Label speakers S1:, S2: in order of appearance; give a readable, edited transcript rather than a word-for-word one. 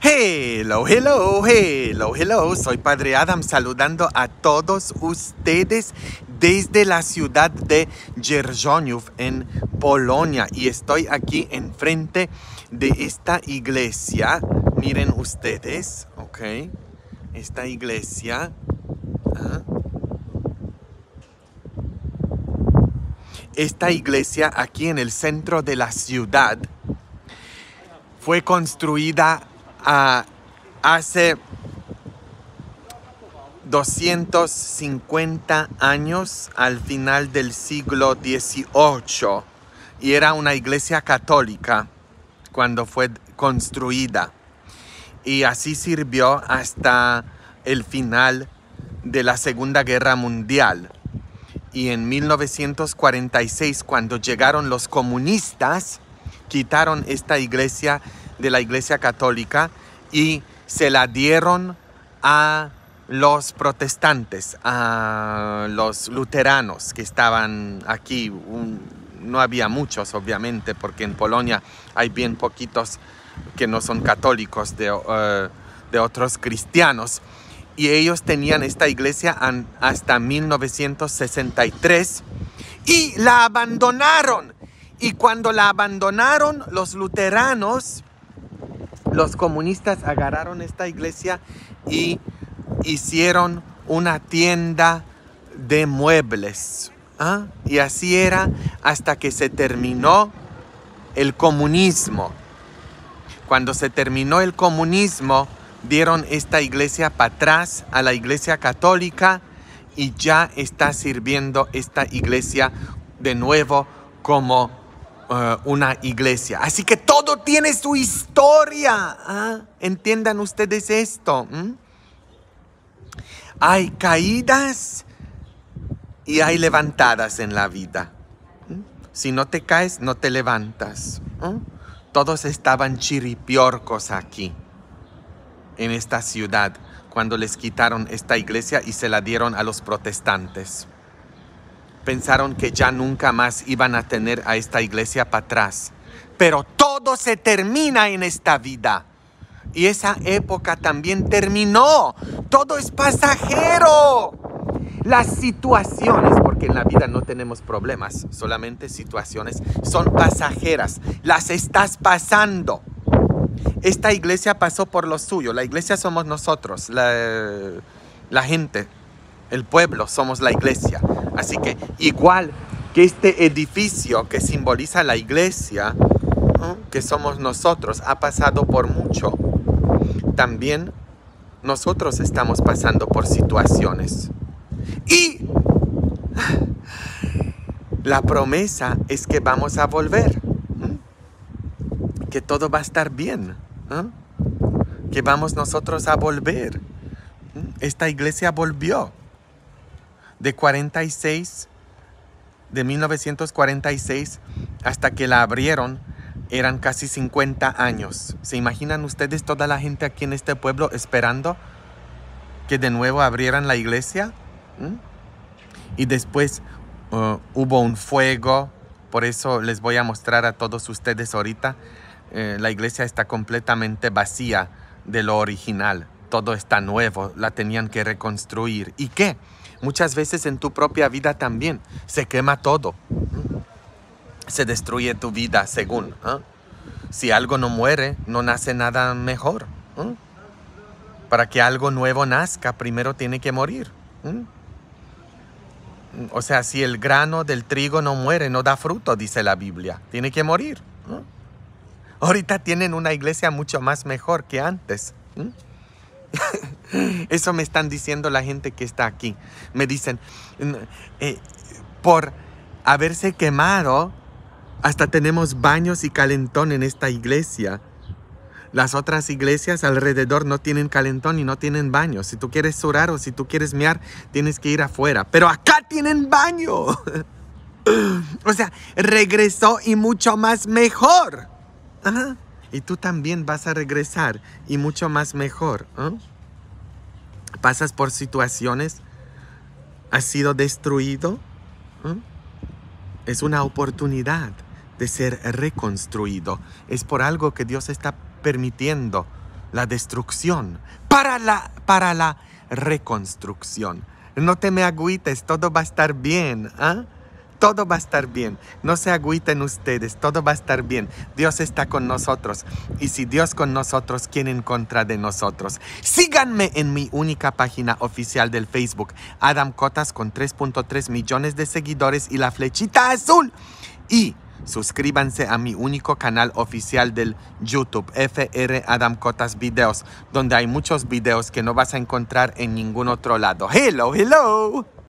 S1: Hello, hello, hello, hello. Soy Padre Adam saludando a todos ustedes desde la ciudad de Jerzoniów en Polonia. Y estoy aquí enfrente de esta iglesia. Miren ustedes, ok. Esta iglesia. Esta iglesia aquí en el centro de la ciudad fue construida hace 250 años, al final del siglo XVIII, y era una iglesia católica cuando fue construida, y así sirvió hasta el final de la Segunda Guerra Mundial. Y en 1946, cuando llegaron los comunistas, quitaron esta iglesia de la iglesia católica y se la dieron a los protestantes, a los luteranos que estaban aquí. No había muchos, obviamente, porque en Polonia hay bien poquitos que no son católicos de otros cristianos. Y ellos tenían esta iglesia hasta 1963 y la abandonaron. Y cuando la abandonaron, los luteranos, los comunistas agarraron esta iglesia y hicieron una tienda de muebles. Y así era hasta que se terminó el comunismo. Cuando se terminó el comunismo, dieron esta iglesia para atrás a la iglesia católica y ya está sirviendo esta iglesia de nuevo como una iglesia. Así que todo tiene su historia. Entiendan ustedes esto. Hay caídas y hay levantadas en la vida. Si no te caes, no te levantas. Todos estaban chiripiorcos aquí, en esta ciudad, cuando les quitaron esta iglesia y se la dieron a los protestantes. Pensaron que ya nunca más iban a tener a esta iglesia para atrás. Pero todo se termina en esta vida. Y esa época también terminó. Todo es pasajero. Las situaciones, porque en la vida no tenemos problemas, solamente situaciones, son pasajeras. Las estás pasando. Esta iglesia pasó por lo suyo. La iglesia somos nosotros, la gente. El pueblo somos la iglesia. Así que igual que este edificio que simboliza la iglesia, que somos nosotros, ha pasado por mucho, también nosotros estamos pasando por situaciones. Y la promesa es que vamos a volver, que todo va a estar bien, que vamos nosotros a volver. Esta iglesia volvió. De 1946 hasta que la abrieron, eran casi 50 años. ¿Se imaginan ustedes toda la gente aquí en este pueblo esperando que de nuevo abrieran la iglesia? Y después hubo un fuego. Por eso les voy a mostrar a todos ustedes ahorita. La iglesia está completamente vacía de lo original. Todo está nuevo. La tenían que reconstruir. ¿Y qué? Muchas veces en tu propia vida también se quema todo. Se destruye tu vida según. Si algo no muere, no nace nada mejor. Para que algo nuevo nazca, primero tiene que morir. O sea, si el grano del trigo no muere, no da fruto, dice la Biblia. Tiene que morir. Ahorita tienen una iglesia mucho más mejor que antes. Eso me están diciendo la gente que está aquí. Me dicen, por haberse quemado, hasta tenemos baños y calentón en esta iglesia. Las otras iglesias alrededor no tienen calentón y no tienen baño. Si tú quieres surar o si tú quieres mear, tienes que ir afuera. Pero acá tienen baño. O sea, regresó y mucho más mejor. Y tú también vas a regresar y mucho más mejor. Pasas por situaciones, has sido destruido. Es una oportunidad de ser reconstruido. Es por algo que Dios está permitiendo la destrucción para la reconstrucción. No te me agüites, todo va a estar bien, ¿ah? Todo va a estar bien. No se agüiten ustedes, todo va a estar bien. Dios está con nosotros. Y si Dios con nosotros, ¿quién en contra de nosotros? Síganme en mi única página oficial del Facebook, Adam Cotas, con 3.3 millones de seguidores y la flechita azul. Y suscríbanse a mi único canal oficial del YouTube, FR Adam Cotas Videos, donde hay muchos videos que no vas a encontrar en ningún otro lado. Hello, hello.